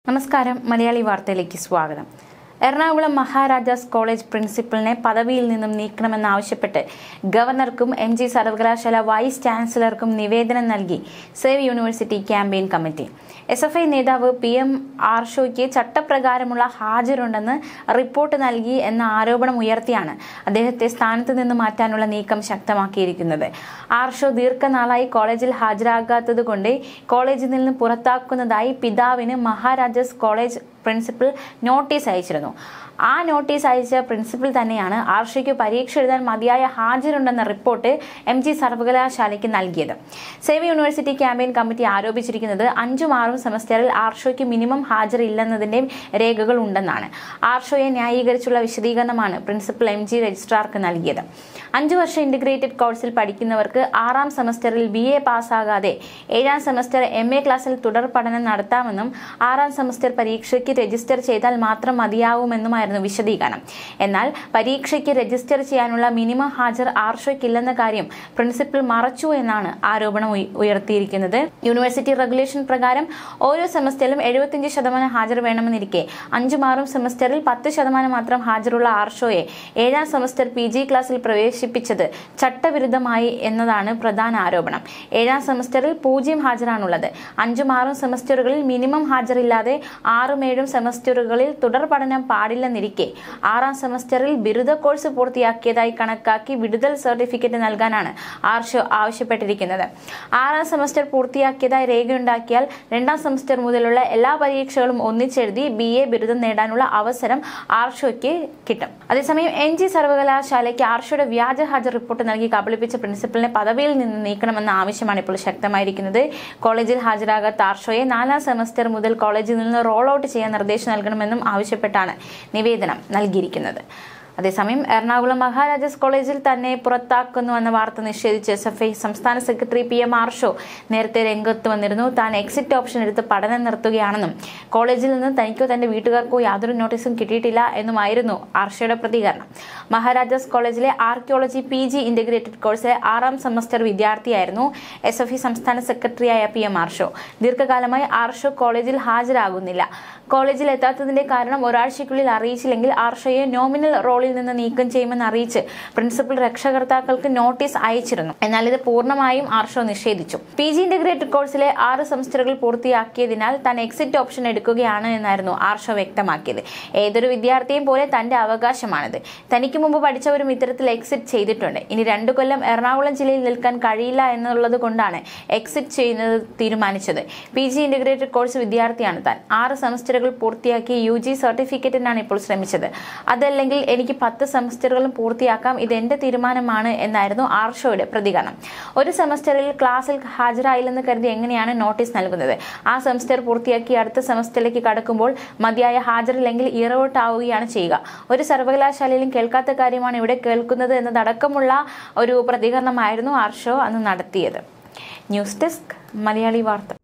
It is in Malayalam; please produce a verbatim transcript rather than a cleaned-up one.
നമസ്കാരം മലയാളി വാർത്തയിലേക്ക് സ്വാഗതം. എറണാകുളം മഹാരാജാസ് കോളേജ് പ്രിൻസിപ്പലിനെ പദവിയിൽ നിന്നും നീക്കണമെന്നാവശ്യപ്പെട്ട് ഗവർണർക്കും എം ജി സർവകലാശാല വൈസ് ചാൻസലർക്കും നിവേദനം നൽകി save university campaign committee. S F I നേതാവ് പി എം ആർഷോയ്ക്ക് ചട്ടപ്രകാരമുള്ള ഹാജരുണ്ടെന്ന് റിപ്പോർട്ട് നൽകി എന്ന ആരോപണം ഉയർത്തിയാണ് അദ്ദേഹത്തെ സ്ഥാനത്ത് നിന്ന് മാറ്റാനുള്ള നീക്കം ശക്തമാക്കിയിരിക്കുന്നത്. ആർഷോ ദീർഘനാളായി കോളേജിൽ ഹാജരാകാത്തതുകൊണ്ട് കോളേജിൽ നിന്ന് പുറത്താക്കുന്നതായി പിതാവിന് മഹാരാജാസ് കോളേജ് പ്രിൻസിപ്പൽ നോട്ടീസ് അയച്ചിരുന്നു. ആ നോട്ടീസ് അയച്ച പ്രിൻസിപ്പൽ തന്നെയാണ് ആർഷയ്ക്ക് പരീക്ഷ എഴുതാൻ മതിയായ ഹാജരുണ്ടെന്ന റിപ്പോർട്ട് എം ജി സർവകലാശാലയ്ക്ക് നൽകിയത്. സേവ് യൂണിവേഴ്സിറ്റി ക്യാമ്പയിൻ കമ്മിറ്റി ആരോപിച്ചിരിക്കുന്നത് അഞ്ചും ആറും സെമസ്റ്ററിൽ ആർഷോയ്ക്ക് മിനിമം ഹാജർ ഇല്ലെന്നതിന്റെ രേഖകൾ ഉണ്ടെന്നാണ്. ആർഷോയെ ന്യായീകരിച്ചുള്ള വിശദീകരണമാണ് പ്രിൻസിപ്പൽ എം ജി രജിസ്ട്രാർക്ക് നൽകിയത്. അഞ്ചു വർഷം ഇന്റഗ്രേറ്റഡ് കോഴ്സിൽ പഠിക്കുന്നവർക്ക് ആറാം സെമസ്റ്ററിൽ ബി എ പാസ്സാകാതെ ഏഴാം സെമസ്റ്റർ എം എ ക്ലാസ്സിൽ തുടർ പഠനം നടത്താമെന്നും ആറാം സെമസ്റ്റർ പരീക്ഷയ്ക്ക് രജിസ്റ്റർ ചെയ്താൽ മാത്രം മതിയാവുമെന്നുമായിരുന്നു വിശദീകരണം. എന്നാൽ പരീക്ഷയ്ക്ക് രജിസ്റ്റർ ചെയ്യാനുള്ള മിനിമം ഹാജർ ആർഷോയ്ക്കില്ലെന്ന കാര്യം പ്രിൻസിപ്പൽ മറച്ചു എന്നാണ് ആരോപണം ഉയർത്തിയിരിക്കുന്നത്. യൂണിവേഴ്സിറ്റി റെഗുലേഷൻ പ്രകാരം ഓരോ സെമസ്റ്ററിലും എഴുപത്തിയഞ്ച് ശതമാനം ഹാജർ വേണമെന്നിരിക്കെ അഞ്ചും ആറും സെമസ്റ്ററിൽ പത്ത് ശതമാനം മാത്രം ഹാജറുള്ള ആർഷോയെ ഏഴാം സെമസ്റ്റർ പി ജി ക്ലാസ്സിൽ പ്രവേശിപ്പിച്ചത് ചട്ടവിരുദ്ധമായി എന്നതാണ് പ്രധാന ആരോപണം. ഏഴാം സെമസ്റ്ററിൽ പൂജ്യം ഹാജരാണുള്ളത്. അഞ്ചും ആറും സെമസ്റ്ററുകളിൽ മിനിമം ഹാജറില്ലാതെ ആറും ഏഴും സെമസ്റ്ററുകളിൽ തുടർ പഠനം പാടില്ലെന്നിരിക്കെ ആറാം സെമസ്റ്ററിൽ ബിരുദ കോഴ്സ് പൂർത്തിയാക്കിയതായി കണക്കാക്കി വിടുതൽ സർട്ടിഫിക്കറ്റ് നൽകാനാണ് ആർഷോ ആവശ്യപ്പെട്ടിരിക്കുന്നത്. ആറാം സെമസ്റ്റർ പൂർത്തിയാക്കിയതായി രേഖയുണ്ടാക്കിയാൽ രണ്ടാം സെമസ്റ്റർ മുതലുള്ള എല്ലാ പരീക്ഷകളും ഒന്നിച്ചെഴുതി ബി എ ബിരുദം നേടാനുള്ള അവസരം ആർഷോയ്ക്ക് കിട്ടും. അതേസമയം എം ജി സർവകലാശാലയ്ക്ക് ആർഷോയുടെ വ്യാജ ഹാജർ റിപ്പോർട്ട് നൽകി കബളിപ്പിച്ച പ്രിൻസിപ്പലിനെ പദവിയിൽ നിന്ന് നീക്കണമെന്ന ആവശ്യമാണ് ഇപ്പോൾ ശക്തമായിരിക്കുന്നത്. കോളേജിൽ ഹാജരാകാത്ത ആർഷോയെ നാലാം സെമസ്റ്റർ മുതൽ കോളേജിൽ നിന്ന് റോൾ ഔട്ട് ചെയ്യാൻ നിർദ്ദേശം നൽകണമെന്നും ആവശ്യപ്പെട്ടാണ് നിവേദനം നൽകിയിരിക്കുന്നത്. അതേസമയം എറണാകുളം മഹാരാജാസ് കോളേജിൽ തന്നെ പുറത്താക്കുന്നുവെന്ന വാർത്ത നിഷേധിച്ച് എസ് എഫ് ഐ സംസ്ഥാന സെക്രട്ടറി പി എം ആർഷോ നേരത്തെ രംഗത്ത് വന്നിരുന്നു. താൻ എക്സിറ്റ് ഓപ്ഷൻ എടുത്ത് പഠനം നിർത്തുകയാണെന്നും കോളേജിൽ നിന്ന് തനിക്കോ തന്റെ വീട്ടുകാർക്കോ യാതൊരു നോട്ടീസും കിട്ടിയിട്ടില്ല എന്നുമായിരുന്നു ആർഷോയുടെ പ്രതികരണം. മഹാരാജാസ് കോളേജിലെ ആർക്കിയോളജി പി ജി ഇന്റഗ്രേറ്റഡ് കോഴ്സിലെ ആറാം സെമസ്റ്റർ വിദ്യാർത്ഥിയായിരുന്നു എസ് എഫ് ഐ സംസ്ഥാന സെക്രട്ടറിയായ പി എം ആർഷോ. ദീർഘകാലമായി ആർഷോ കോളേജിൽ ഹാജരാകുന്നില്ല. കോളേജിൽ എത്താത്തതിന്റെ കാരണം ഒരാഴ്ചയ്ക്കുള്ളിൽ അറിയിച്ചില്ലെങ്കിൽ ആർഷോയെ നോമിനൽ റോളിൽ നിന്ന് നീക്കം ചെയ്യുമെന്ന് അറിയിച്ച് പ്രിൻസിപ്പൽ രക്ഷകർത്താക്കൾക്ക് നോട്ടീസ് അയച്ചിരുന്നു. എന്നാൽ ഇത് പൂർണ്ണമായും ആർഷോ നിഷേധിച്ചു. പി ജി ഇന്റഗ്രേറ്റഡ് കോഴ്സിലെ ആറ് സെമസ്റ്ററുകൾ പൂർത്തിയാക്കിയതിനാൽ താൻ എക്സിറ്റ് ഓപ്ഷൻ എടുക്കുകയാണ് എന്നായിരുന്നു ആർഷോ വ്യക്തമാക്കിയത്. ഏതൊരു വിദ്യാർത്ഥിയും പോലെ തന്റെ അവകാശമാണിത്. തനിക്ക് മുമ്പ് പഠിച്ചവരും ഇത്തരത്തിൽ എക്സിറ്റ് ചെയ്തിട്ടുണ്ട്. ഇനി രണ്ടു കൊല്ലം എറണാകുളം ജില്ലയിൽ നിൽക്കാൻ കഴിയില്ല എന്നുള്ളത് കൊണ്ടാണ് എക്സിറ്റ് ചെയ്യുന്നത് തീരുമാനിച്ചത്. പി ജി ഇന്റഗ്രേറ്റഡ് കോഴ്സ് വിദ്യാർത്ഥിയാണ് താൻ. ആറ് സെമസ്റ്ററുകൾ പൂർത്തിയാക്കി യു ജി സർട്ടിഫിക്കറ്റിനാണ് ഇപ്പോൾ ശ്രമിച്ചത്. അതല്ലെങ്കിൽ എനിക്ക് പത്ത് സെമസ്റ്ററുകളും പൂർത്തിയാക്കാം, ഇത് എന്റെ തീരുമാനമാണ് എന്നായിരുന്നു ആർഷോയുടെ പ്രതികരണം. ഒരു സെമസ്റ്ററിൽ ക്ലാസ്സിൽ ഹാജരായില്ലെന്ന് കരുതി എങ്ങനെയാണ് നോട്ടീസ് നൽകുന്നത്? ആ സെമസ്റ്റർ പൂർത്തിയാക്കി അടുത്ത സെമസ്റ്ററിലേക്ക് കടക്കുമ്പോൾ മതിയായ ഹാജറില്ലെങ്കിൽ ഇയർ ഔട്ട് ആവുകയാണ് ചെയ്യുക. ഒരു സർവകലാശാലയിലും കേൾക്കാത്ത കാര്യമാണ് ഇവിടെ കേൾക്കുന്നത് എന്നതടക്കമുള്ള ഒരു പ്രതികരണമായിരുന്നു ആർഷോ അന്ന് നടത്തിയത്. ന്യൂസ് ഡെസ്ക് മലയാളി വാർത്ത.